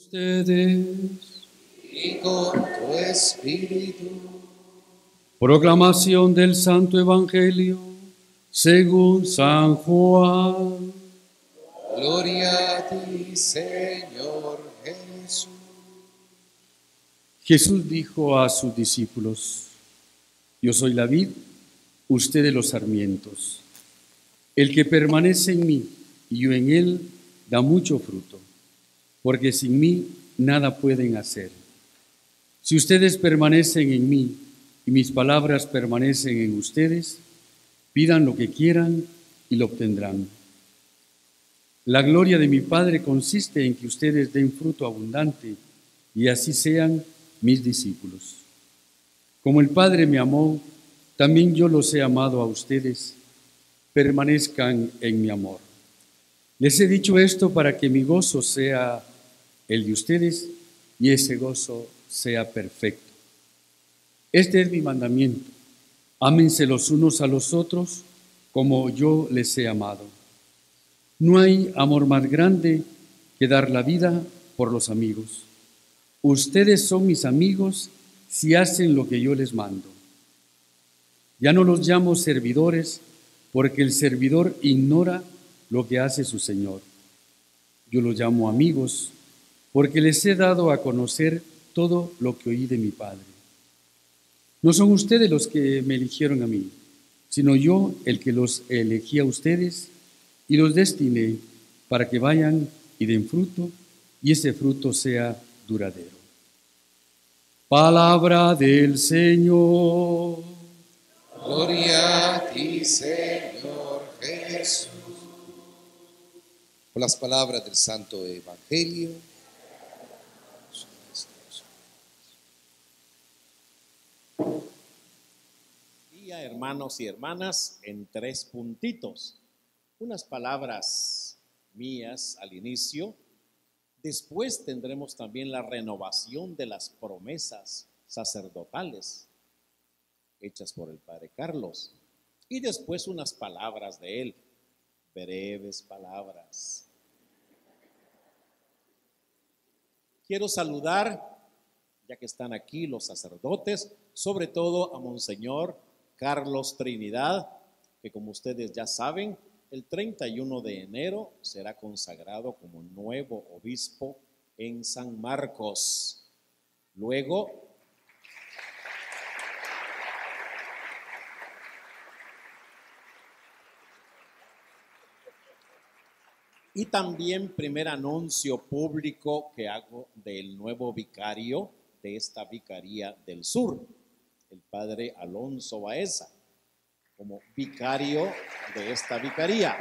Ustedes. Y con tu espíritu. Proclamación del Santo Evangelio según San Juan. Gloria a ti, Señor Jesús. Jesús dijo a sus discípulos: Yo soy la vid, ustedes los sarmientos. El que permanece en mí y yo en él da mucho fruto, porque sin mí nada pueden hacer. Si ustedes permanecen en mí y mis palabras permanecen en ustedes, pidan lo que quieran y lo obtendrán. La gloria de mi Padre consiste en que ustedes den fruto abundante y así sean mis discípulos. Como el Padre me amó, también yo los he amado a ustedes. Permanezcan en mi amor. Les he dicho esto para que mi gozo sea el de ustedes y ese gozo sea perfecto. Este es mi mandamiento: ámense los unos a los otros como yo les he amado. No hay amor más grande que dar la vida por los amigos. Ustedes son mis amigos si hacen lo que yo les mando. Ya no los llamo servidores, porque el servidor ignora lo que hace su Señor. Yo los llamo amigos, porque les he dado a conocer todo lo que oí de mi Padre. No son ustedes los que me eligieron a mí, sino yo el que los elegí a ustedes y los destiné para que vayan y den fruto, y ese fruto sea duradero. Palabra del Señor. Gloria a ti, Señor Jesús. Por las palabras del Santo Evangelio. Día, hermanos y hermanas, en 3 puntitos. Unas palabras mías al inicio. Después tendremos también la renovación de las promesas sacerdotales hechas por el Padre Carlos. Y después unas palabras de él, breves palabras. Quiero saludar, ya que están aquí los sacerdotes, sobre todo a Monseñor Carlos Trinidad, que como ustedes ya saben, el 31 de enero será consagrado como nuevo obispo en San Marcos. Luego, y también primer anuncio público que hago del nuevo vicario de esta vicaría del sur, el padre Alonso Baeza, como vicario de esta vicaría.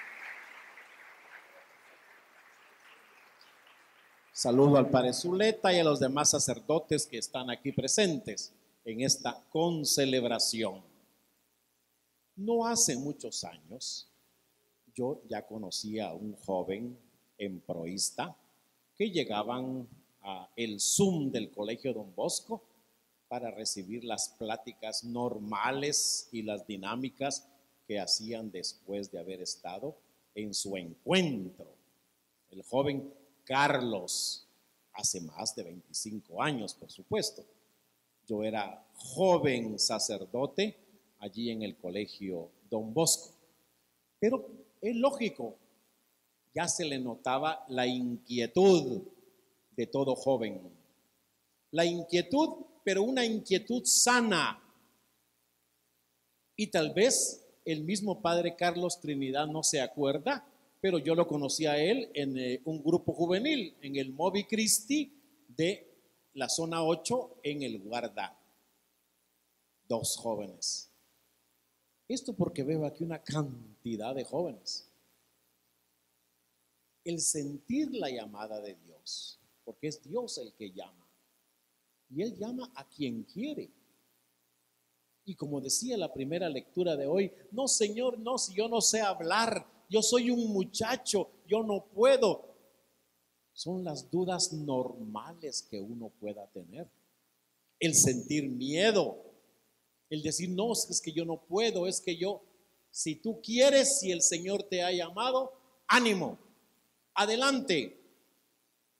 Saludo al padre Zuleta y a los demás sacerdotes que están aquí presentes en esta concelebración. No hace muchos años, yo ya conocía a un joven emproísta que llegaban a el Zoom del Colegio Don Bosco para recibir las pláticas normales y las dinámicas que hacían después de haber estado en su encuentro. El joven Carlos, hace más de 25 años, por supuesto. Yo era joven sacerdote allí en el Colegio Don Bosco. Pero es lógico, ya se le notaba la inquietud de todo joven. La inquietud, pero una inquietud sana. Y tal vez el mismo padre Carlos Trinidad no se acuerda, pero yo lo conocí a él en un grupo juvenil, en el Moby Christi de la zona 8 en el Guarda. 2 jóvenes. Esto porque veo aquí una cantidad de jóvenes. El sentir la llamada de Dios, porque es Dios el que llama. Y Él llama a quien quiere. Y como decía la primera lectura de hoy, no, Señor, no, si yo no sé hablar, yo soy un muchacho, yo no puedo. Son las dudas normales que uno pueda tener. El sentir miedo, el decir, no, es que yo no puedo, es que yo, si tú quieres, si el Señor te ha llamado, ánimo, adelante.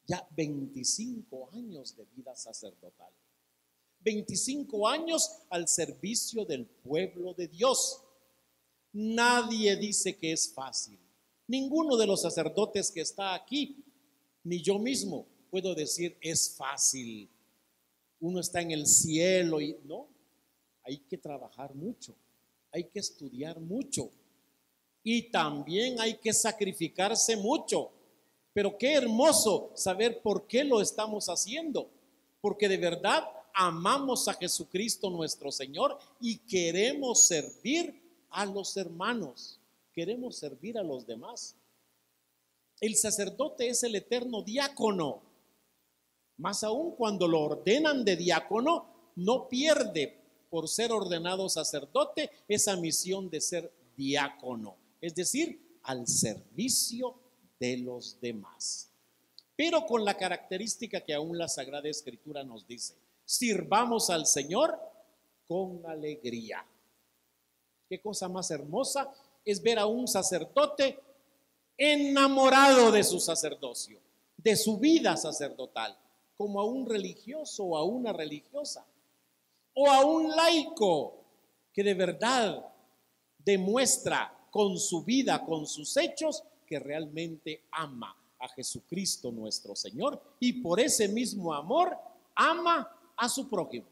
ya 25 años de vida sacerdotal. 25 años al servicio del pueblo de Dios. Nadie dice que es fácil. Ninguno de los sacerdotes que está aquí, ni yo mismo, puedo decir es fácil. Uno está en el cielo y no, hay que trabajar mucho, hay que estudiar mucho y también hay que sacrificarse mucho. Pero qué hermoso saber por qué lo estamos haciendo, porque de verdad amamos a Jesucristo nuestro Señor y queremos servir a los hermanos, queremos servir a los demás. El sacerdote es el eterno diácono. Más aún cuando lo ordenan de diácono, no pierde por ser ordenado sacerdote esa misión de ser diácono, es decir, al servicio de los demás. Pero con la característica que aún la Sagrada Escritura nos dice: sirvamos al Señor con alegría. Qué cosa más hermosa es ver a un sacerdote enamorado de su sacerdocio, de su vida sacerdotal, como a un religioso o a una religiosa, o a un laico que de verdad demuestra con su vida, con sus hechos, que realmente ama a Jesucristo nuestro Señor y por ese mismo amor ama a su prójimo.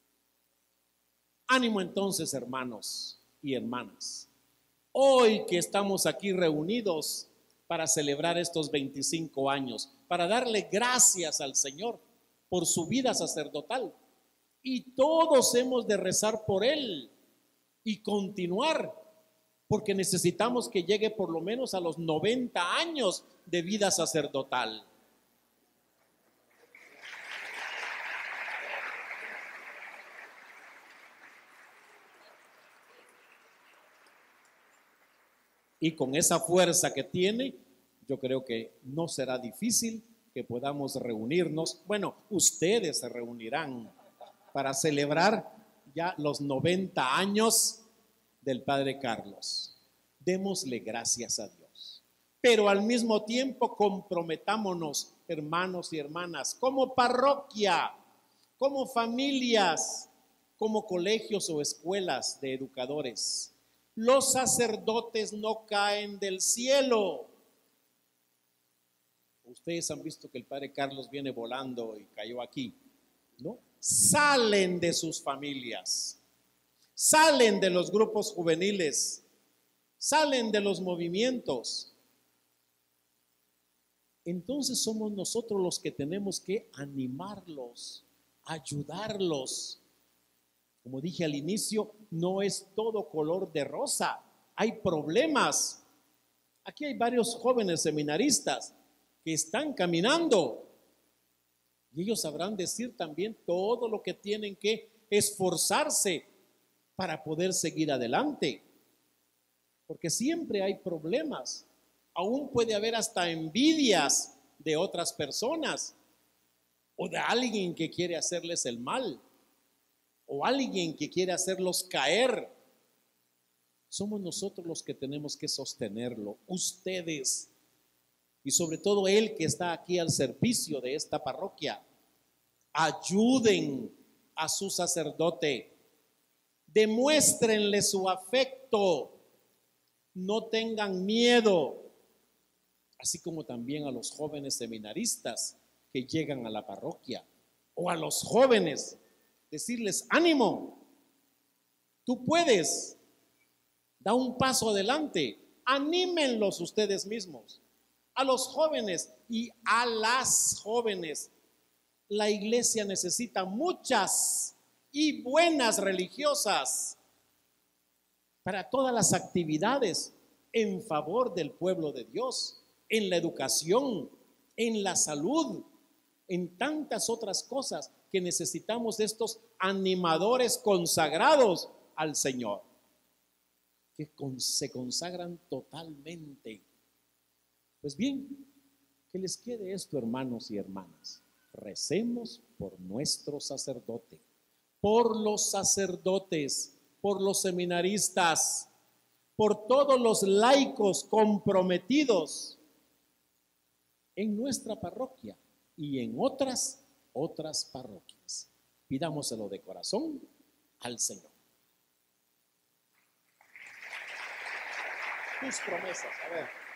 Ánimo entonces, hermanos y hermanas. Hoy que estamos aquí reunidos para celebrar estos 25 años, para darle gracias al Señor por su vida sacerdotal, y todos hemos de rezar por él y continuar, porque necesitamos que llegue por lo menos a los 90 años de vida sacerdotal. Y con esa fuerza que tiene, yo creo que no será difícil que podamos reunirnos. Bueno, ustedes se reunirán para celebrar ya los 90 años del Padre Carlos. Démosle gracias a Dios. Pero al mismo tiempo comprometámonos, hermanos y hermanas, como parroquia, como familias, como colegios o escuelas de educadores. Los sacerdotes no caen del cielo. Ustedes han visto que el Padre Carlos viene volando y cayó aquí, ¿no? Salen de sus familias, salen de los grupos juveniles, salen de los movimientos. Entonces somos nosotros los que tenemos que animarlos, ayudarlos. Como dije al inicio, no es todo color de rosa, hay problemas. Aquí hay varios jóvenes seminaristas que están caminando y ellos sabrán decir también todo lo que tienen que esforzarse para poder seguir adelante, porque siempre hay problemas. Aún puede haber hasta envidias de otras personas o de alguien que quiere hacerles el mal o alguien que quiere hacerlos caer. Somos nosotros los que tenemos que sostenerlo, ustedes, y sobre todo él que está aquí al servicio de esta parroquia. Ayuden a su sacerdote, demuéstrenle su afecto, no tengan miedo, así como también a los jóvenes seminaristas que llegan a la parroquia, o a los jóvenes, decirles: ánimo, tú puedes, da un paso adelante, anímenlos ustedes mismos. A los jóvenes y a las jóvenes, la iglesia necesita muchas y buenas religiosas para todas las actividades en favor del pueblo de Dios, en la educación, en la salud, en tantas otras cosas que necesitamos de estos animadores consagrados al Señor, que se consagran totalmente. Pues bien, que les quede esto, hermanos y hermanas. Recemos por nuestro sacerdote, por los sacerdotes, por los seminaristas, por todos los laicos comprometidos en nuestra parroquia, y en otras parroquias. Pidámoselo de corazón al Señor. Tus promesas, a ver.